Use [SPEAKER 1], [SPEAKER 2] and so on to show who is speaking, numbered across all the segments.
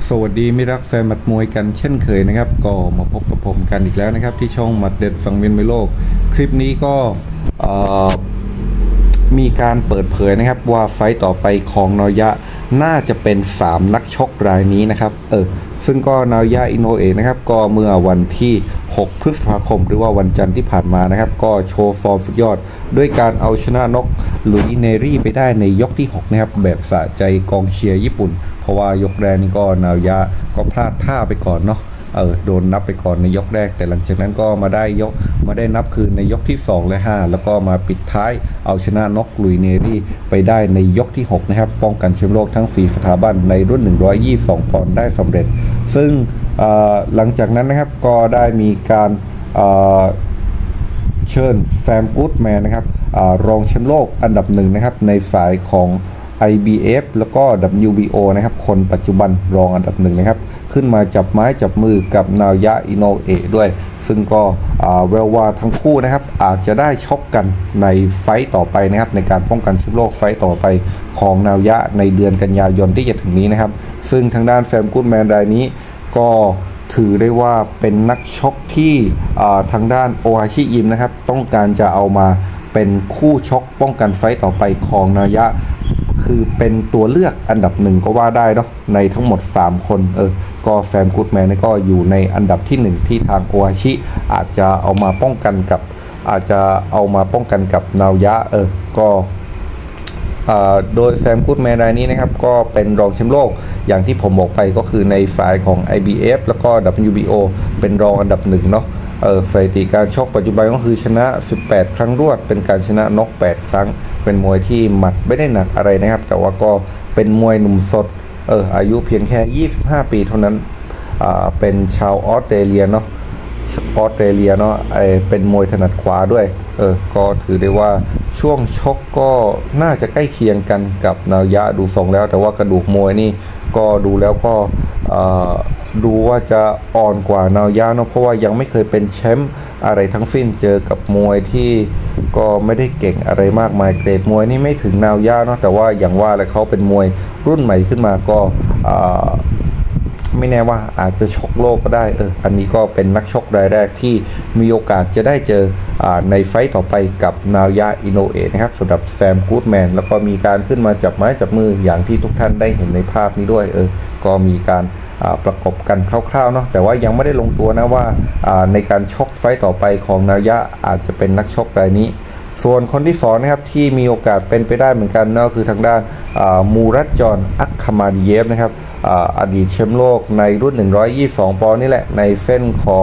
[SPEAKER 1] สวัสดีมิรักแฟนหมัดมวยกันเช่นเคยนะครับก็มาพบกับผมกันอีกแล้วนะครับที่ช่องหมัดเด็ดสังเวียนมวยโลกคลิปนี้ก็มีการเปิดเผยนะครับว่าไฟต์ต่อไปของนอยะน่าจะเป็น3นักชกรายนี้นะครับซึ่งก็นอยะอิโนเอะนะครับก็เมื่อวันที่6พฤษภาคมหรือว่าวันจันทร์ที่ผ่านมานะครับก็โชว์ฟอร์มสุดยอดด้วยการเอาชนะน็อกลุยเนรี่ไปได้ในยกที่6นะครับแบบสะใจกองเชียร์ญี่ปุ่นเพราะว่ายกแรกนี่ก็นอยะก็พลาดท่าไปก่อนเนาะโดนนับไปก่อนในยกแรกแต่หลังจากนั้นก็มาได้นับคืนในยกที่2และ5แล้วก็มาปิดท้ายเอาชนะน็อกลุยเนรี่ไปได้ในยกที่6นะครับป้องกันแชมป์โลกทั้ง4สถาบันในรุ่น122ปอนด์ได้สำเร็จซึ่งหลังจากนั้นนะครับก็ได้มีการเชิญแซมกู๊ดแมนนะครับรองแชมป์โลกอันดับ1นะครับในสายของ IBF แล้วก็ WBO นะครับคนปัจจุบันรองอันดับ1นะครับขึ้นมาจับไม้จับมือกับนายะอิโนเอะด้วยซึ่งก็แววว่าทั้งคู่นะครับอาจจะได้ชกกันในไฟต์ต่อไปนะครับในการป้องกันแชมป์โลกไฟต์ต่อไปของนายะในเดือนกันยายนที่จะถึงนี้นะครับซึ่งทางด้านแซมกู๊ดแมนรายนี้ก็ถือได้ว่าเป็นนักชกที่ทางด้านโอฮาชิยิมนะครับต้องการจะเอามาเป็นคู่ชกป้องกันไฟต์ต่อไปของนายะคือเป็นตัวเลือกอันดับ1ก็ว่าได้เนาะในทั้งหมด3คนก็แซมกู๊ดแมนก็อยู่ในอันดับที่1ที่ทางโอฮาชิอาจจะเอามาป้องกันกับนายะก็โดยแซมกู๊ดแมนรายนี้นะครับก็เป็นรองแชมป์โลกอย่างที่ผมบอกไปก็คือในฝ่ายของ IBF แล้วก็ WBO เป็นรองอันดับ1เนาะสถิติการชกปัจจุบันก็คือชนะ18ครั้งรวดเป็นการชนะน็อก8ครั้งเป็นมวยที่หมัดไม่ได้หนักอะไรนะครับแต่ว่าก็เป็นมวยหนุ่มสดอายุเพียงแค่25ปีเท่านั้นเป็นชาวออสเตรเลียเนาะเป็นมวยถนัดขวาด้วยก็ถือได้ว่าช่วงชกก็น่าจะใกล้เคียงกันกับนายะดูทรงแล้วแต่ว่ากระดูกมวยนี่ก็ดูแล้วก็ดูว่าจะอ่อนกว่านายะเนาะเพราะว่ายังไม่เคยเป็นแชมป์อะไรทั้งสิ้นเจอกับมวยที่ก็ไม่ได้เก่งอะไรมากมายเกรดมวยนี่ไม่ถึงนายะเนาะแต่ว่าอย่างว่าแหละเขาเป็นมวยรุ่นใหม่ขึ้นมาก็ไม่แน่ว่าอาจจะชกโลกก็ได้อันนี้ก็เป็นนักชกรายแรกที่มีโอกาสจะได้เจอในไฟต์ต่อไปกับนายะอิโนเอะนะครับสำหรับแซมกู๊ดแมนแล้วก็มีการขึ้นมาจับไม้จับมืออย่างที่ทุกท่านได้เห็นในภาพนี้ด้วยก็มีการประกบกันคร่าวๆเนาะแต่ว่ายังไม่ได้ลงตัวนะว่าในการชกไฟต์ต่อไปของนายะอาจจะเป็นนักชกรายนี้ส่วนคนที่2นะครับที่มีโอกาสเป็นไปได้เหมือนกันนั่นคือทางด้านมูรัตจอนอัคคามาดิเยฟนะครับอดีตแชมป์โลกในรุ่น122ปอนด์นี่แหละในเส้นของ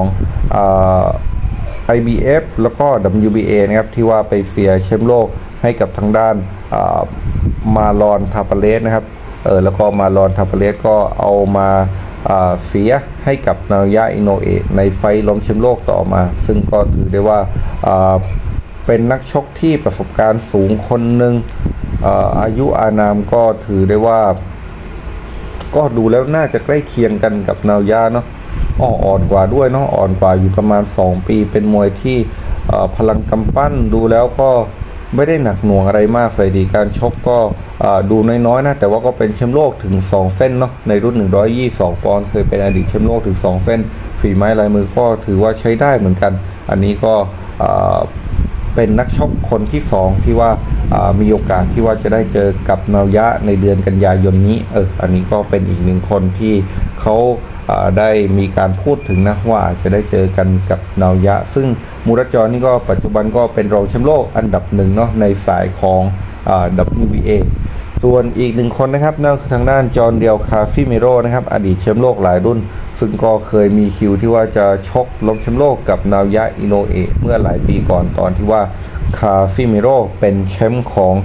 [SPEAKER 1] IBF แล้วก็ WBA นะครับที่ว่าไปเสียแชมป์โลกให้กับทางด้านมาลอนทาปาเลสนะครับแล้วก็มาลอนทาปาเลสก็เอามาเสียให้กับนายะอิโนเอะในไฟล้มแชมป์โลกต่อมาซึ่งก็ถือได้ว่าเป็นนักชกที่ประสบการณ์สูงคนหนึ่งอายุอานามก็ถือได้ว่าก็ดูแล้วน่าจะใกล้เคียงกันกับนายะเนาะอ่อนกว่าด้วยเนาะอ่อนกว่าอยู่ประมาณ2ปีเป็นมวยที่พลังกำปั้นดูแล้วก็ไม่ได้หนักหน่วงอะไรมากสถิติการชกก็ดูน้อยๆนะแต่ว่าก็เป็นแชมป์โลกถึง2เส้นเนาะในรุ่น122ปอนด์เคยเป็นอดีตแชมป์โลกถึง2เส้นฝีไม้ลายมือก็ถือว่าใช้ได้เหมือนกันอันนี้ก็เป็นนักชกคนที่2ที่ว่ามีโอกาสที่ว่าจะได้เจอกับนายะในเดือนกันยายนนี้อันนี้ก็เป็นอีก1คนที่เขาได้มีการพูดถึงนะว่าจะได้เจอกันกับนายะซึ่งมูรัตจอนนี่ก็ปัจจุบันก็เป็นรองแชมป์โลกอันดับ1เนาะในสายของWBA ส่วนอีก1คนนะครับนั่นคือทางด้านจอห์นเดียลคาซิเมโร่นะครับอดีตแชมป์โลกหลายรุ่นซึ่งก็เคยมีคิวที่ว่าจะชกล้มแชมป์โลกกับนายะอิโนเอะเมื่อหลายปีก่อนตอนที่ว่าคาซิเมโร่เป็นแชมป์ของ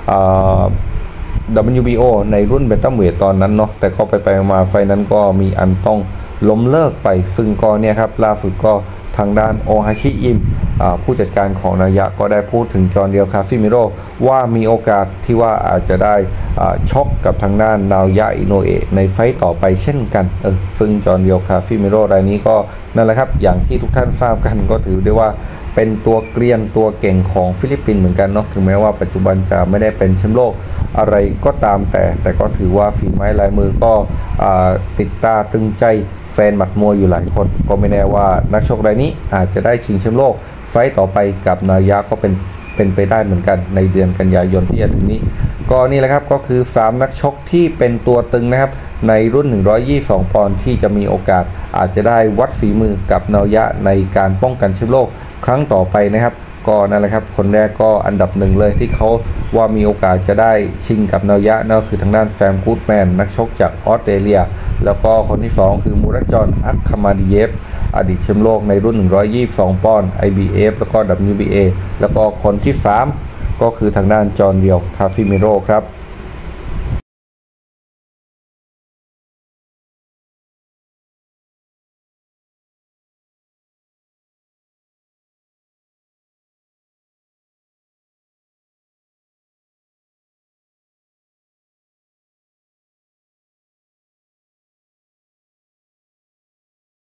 [SPEAKER 1] WBO ในรุ่นแบนตัมเวทตอนนั้นเนาะแต่ก็ไปมาไฟนั้นก็มีอันต้องล้มเลิกไปซึ่งก็เนี่ยครับล่าสุดก็ทางด้านโอฮาชิอิมผู้จัดการของนายะก็ได้พูดถึงจอห์นเดียลคาซิเมโร่ว่ามีโอกาสที่ว่าอาจจะได้ชกกับทางด้านนายะอิโนเอะในไฟต์ต่อไปเช่นกันซึ่งจอห์นเดียลคาซิเมโร่รายนี้ก็นั่นแหละครับอย่างที่ทุกท่านทราบกันก็ถือได้ว่าเป็นตัวเกรียนตัวเก่งของฟิลิปปินส์เหมือนกันเนาะถึงแม้ว่าปัจจุบันจะไม่ได้เป็นแชมป์โลกอะไรก็ตามแต่ก็ถือว่าฝีไม้ลายมือก็ติดตาตึงใจแฟนหมัดมวยอยู่หลายคนก็ไม่แน่ว่านักชกรายนี้อาจจะได้ชิงแชมป์โลกไฟต์ต่อไปกับนายะก็เป็นไปได้เหมือนกันในเดือนกันยายนที่จะถึงนี้ก็นี่แหละครับก็คือ3นักชกที่เป็นตัวตึงนะครับในรุ่น122ปอนด์ที่จะมีโอกาสอาจจะได้วัดฝีมือกับนายะในการป้องกันแชมป์โลกครั้งต่อไปนะครับก็นั่นแหละครับคนแรกก็อันดับหนึ่งเลยที่เขาว่ามีโอกาสจะได้ชิงกับนายะนั่นก็คือทางด้านแฟมกูดแมนนักชกจากออสเตรเลียแล้วก็คนที่2คือมูรัตจอนอัคคามาดิเยฟอดีตแชมป์โลกในรุ่น122ปอนด์ IBF แล้วก็ WBA แล้วก็คนที่3ก็คือทางด้านจอห์นเดียวคาฟิเมโรครับ